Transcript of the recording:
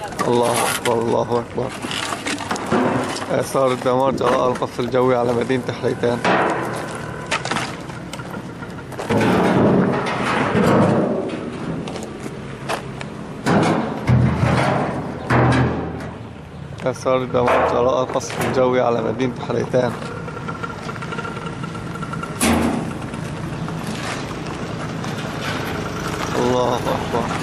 الله أكبر الله أكبر. إعصار الدمار جراء القصف الجوي على مدينة حليتان. إعصار الدمار جراء القصف الجوي على مدينة حليتان. الله أكبر.